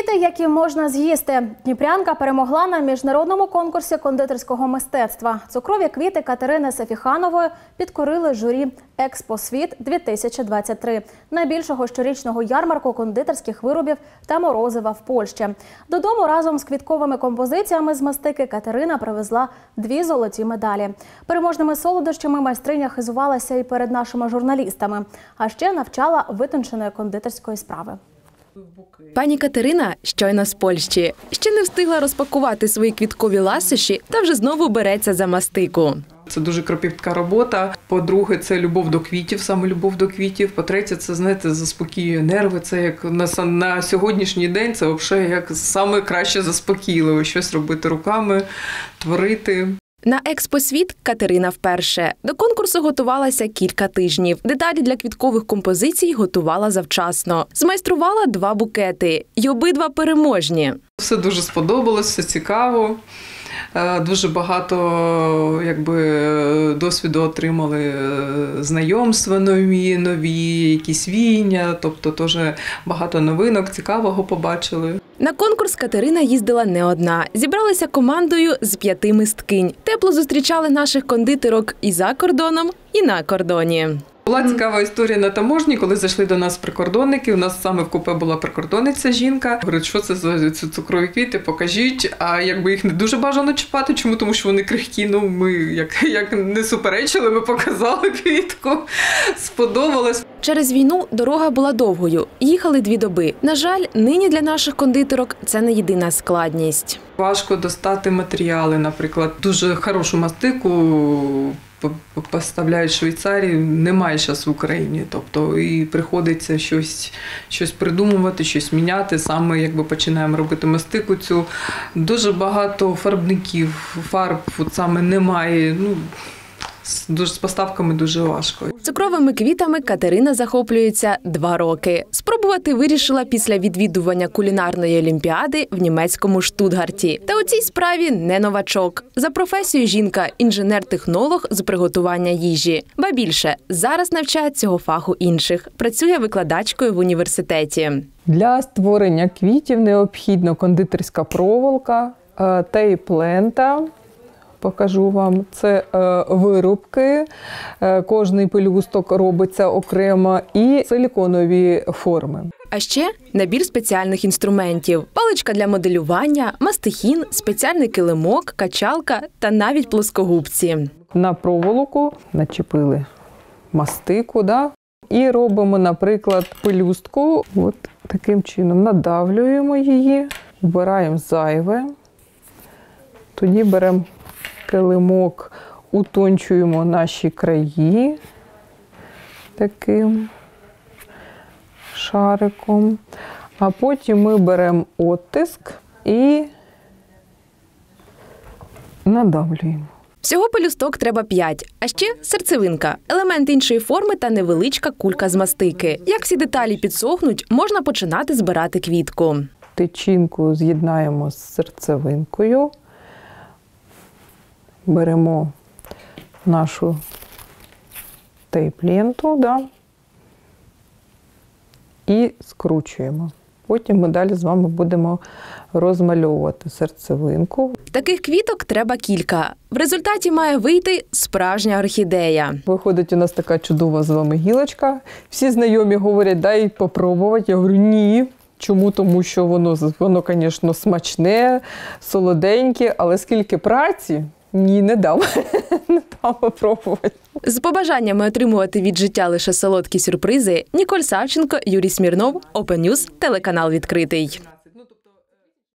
Квіти, які можна з'їсти. Дніпрянка перемогла на міжнародному конкурсі кондитерського мистецтва. Цукрові квіти Катерини Сафіханової підкорили журі «Експосвіт-2023» – найбільшого щорічного ярмарку кондитерських виробів та морозива в Польщі. Додому разом з квітковими композиціями з мастики Катерина привезла 2 золоті медалі. Переможними солодощами майстриня хизувалася і перед нашими журналістами, а ще навчала витонченої кондитерської справи. Пані Катерина щойно з Польщі. Ще не встигла розпакувати свої квіткові ласощі та вже знову береться за мастику. Це дуже кропітка робота. По-друге, це любов до квітів, саме любов до квітів. По-третє, це, знаєте, заспокоює нерви. Це як на сьогоднішній день, це взагалі як саме краще заспокійливо. Щось робити руками, творити. На «Експосвіт» Катерина вперше. До конкурсу готувалася кілька тижнів. Деталі для квіткових композицій готувала завчасно. Змайструвала 2 букети. І обидва переможні. Все дуже сподобалось, все цікаво. Дуже багато досвіду отримали, знайомства нові, якісь віяння, тобто теж багато новинок, цікавого побачили. На конкурс Катерина їздила не одна. Зібралася командою з 5 мисткинь. Тепло зустрічали наших кондитерок і за кордоном, і на кордоні. Була цікава історія на таможні, коли зайшли до нас прикордонники. У нас саме в купе була прикордонниця жінка. Говорить, що це за цукрові квіти, покажіть. А їх не дуже бажано чіпати. Чому? Тому що вони крихкі. Ми як не суперечили, ми показали квітку. Сподобалось. Через війну дорога була довгою. Їхали 2 доби. На жаль, нині для наших кондитерок це не єдина складність. Важко достати матеріали, наприклад. Дуже хорошу мастику поставляють в Швейцарії, немає зараз в Україні. Тобто і приходиться щось придумувати, щось міняти. Саме починаємо робити мастику цю. Дуже багато фарбників, фарб саме немає. З поставками дуже важко. Цукровими квітами Катерина захоплюється 2 роки. Спробувати вирішила після відвідування кулінарної олімпіади в німецькому Штутгарті. Та у цій справі не новачок. За професією жінка – інженер-технолог з приготування їжі. Ба більше, зараз навчає цього фаху інших. Працює викладачкою в університеті. Для створення квітів необхідна кондитерська проволока, тейп-лента. Покажу вам. Це вирубки, кожний пелюсток робиться окремо і силіконові форми. А ще набір спеціальних інструментів. Паличка для моделювання, мастихін, спеціальний килимок, качалка та навіть плоскогубці. На проволоку начепили мастику, і робимо, наприклад, пелюстку. От таким чином надавлюємо її, вбираємо зайве, тоді беремо килимок, утончуємо наші краї таким шариком, а потім ми беремо оттиск і надавлюємо. Всього пелюсток треба 5, а ще серцевинка, елемент іншої форми та невеличка кулька з мастики. Як всі деталі підсохнуть, можна починати збирати квітку. Тичинку з'єднаємо з серцевинкою. Беремо нашу тейп-ленту, і скручуємо. Потім ми далі з вами будемо розмальовувати серцевинку. Таких квіток треба кілька. В результаті має вийти справжня орхідея. Виходить у нас така чудова з вами гілочка. Всі знайомі говорять, дай попробувати. Я говорю, ні. Чому? Тому що воно, звісно, смачне, солоденьке, але скільки праці, ні, не дам. Не дам попробувати. З побажаннями отримувати від життя лише солодкі сюрпризи Ніколь Савченко, Юрій Смірнов, Open News, телеканал «Відкритий».